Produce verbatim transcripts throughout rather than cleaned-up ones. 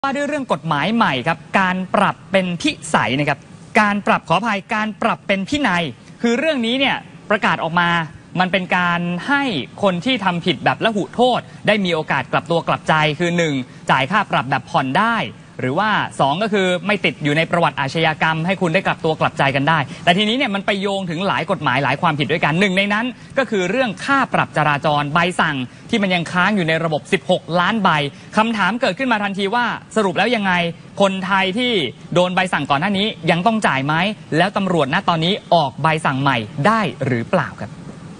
ว่าด้วยเรื่องกฎหมายใหม่ครับการปรับเป็นพิสัยนะครับการปรับขออภัยการปรับเป็นพินัยคือเรื่องนี้เนี่ยประกาศออกมามันเป็นการให้คนที่ทำผิดแบบละหุโทษได้มีโอกาสกลับตัวกลับใจคือหนึ่งจ่ายค่าปรับแบบผ่อนได้หรือว่าสองก็คือไม่ติดอยู่ในประวัติอาชญากรรมให้คุณได้กลับตัวกลับใจกันได้แต่ทีนี้เนี่ยมันไปโยงถึงหลายกฎหมายหลายความผิดด้วยกันหนึ่งในนั้นก็คือเรื่องค่าปรับจราจรใบสั่งที่มันยังค้างอยู่ในระบบสิบหกล้านใบคำถามเกิดขึ้นมาทันทีว่าสรุปแล้วยังไงคนไทยที่โดนใบสั่งก่อนหน้านี้ยังต้องจ่ายไหมแล้วตำรวจณตอนนี้ออกใบสั่งใหม่ได้หรือเปล่าครับ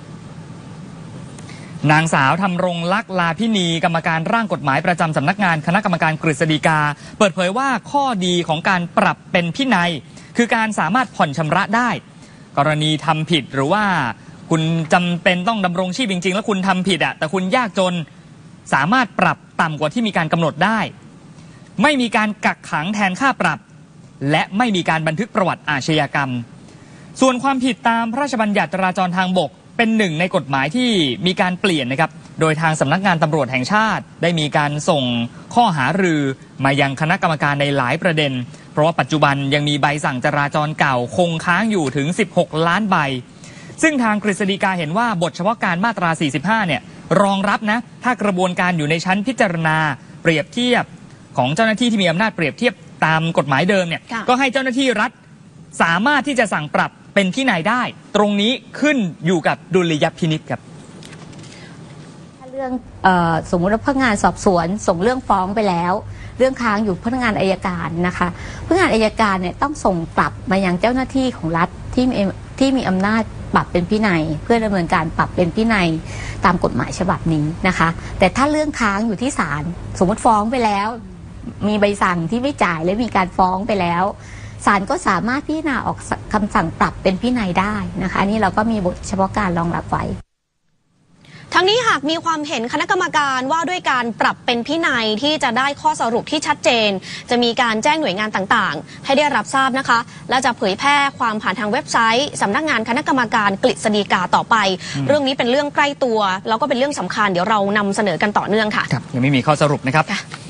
นางสาวธำรงลักษณ์ลาพินีกรรมการร่างกฎหมายประจำสำนักงานคณะกรรมการกฤษฎีกาเปิดเผยว่าข้อดีของการปรับเป็นพินัยคือการสามารถผ่อนชำระได้กรณีทำผิดหรือว่าคุณจำเป็นต้องดำรงชีพจริงๆแล้วคุณทำผิดอะแต่คุณยากจนสามารถปรับต่ำกว่าที่มีการกำหนดได้ไม่มีการกักขังแทนค่าปรับและไม่มีการบันทึกประวัติอาชญากรรมส่วนความผิดตามพระราชบัญญัติจราจรทางบกเป็นหนึ่งในกฎหมายที่มีการเปลี่ยนนะครับโดยทางสำนักงานตำรวจแห่งชาติได้มีการส่งข้อหารือมายังคณะกรรมการในหลายประเด็นเพราะว่าปัจจุบันยังมีใบสั่งจราจรเก่าคงค้างอยู่ถึงสิบหกล้านใบซึ่งทางกฤษฎีกาเห็นว่าบทเฉพาะการมาตราสี่สิบห้าเนี่ยรองรับนะถ้ากระบวนการอยู่ในชั้นพิจารณาเปรียบเทียบของเจ้าหน้าที่ที่มีอำนาจเปรียบเทียบตามกฎหมายเดิมเนี่ยก็ให้เจ้าหน้าที่รัฐสามารถที่จะสั่งปรับเป็นพินัยได้ตรงนี้ขึ้นอยู่กับดุลยพินิจครับถ้าเรื่องเอ่อสมมติว่าพนักงานสอบสวนส่งเรื่องฟ้องไปแล้วเรื่องค้างอยู่พนักงานอัยการนะคะพนักงานอัยการเนี่ยต้องส่งกลับมายังเจ้าหน้าที่ของรัฐที่มีที่มีอำนาจปรับเป็นพินัยเพื่อดำเนินการปรับเป็นพินัยตามกฎหมายฉบับนี้นะคะแต่ถ้าเรื่องค้างอยู่ที่ศาลสมมติฟ้องไปแล้วมีใบสั่งที่ไม่จ่ายและมีการฟ้องไปแล้วศาลก็สามารถพิจารณาออกคำสั่งปรับเป็นพินัยได้นะคะอันนี้เราก็มีบทเฉพาะการรองรับไว้ทั้งนี้หากมีความเห็นคณะกรรมการว่าด้วยการปรับเป็นพินัยที่จะได้ข้อสรุปที่ชัดเจนจะมีการแจ้งหน่วยงานต่างๆให้ได้รับทราบนะคะและจะเผยแพร่ความผ่านทางเว็บไซต์สำนักงานคณะกรรมการกฤษฎีกาต่อไปเรื่องนี้เป็นเรื่องใกล้ตัวแล้วก็เป็นเรื่องสำคัญเดี๋ยวเรานำเสนอกันต่อเนื่องค่ะครับยังไม่มีข้อสรุปนะครับ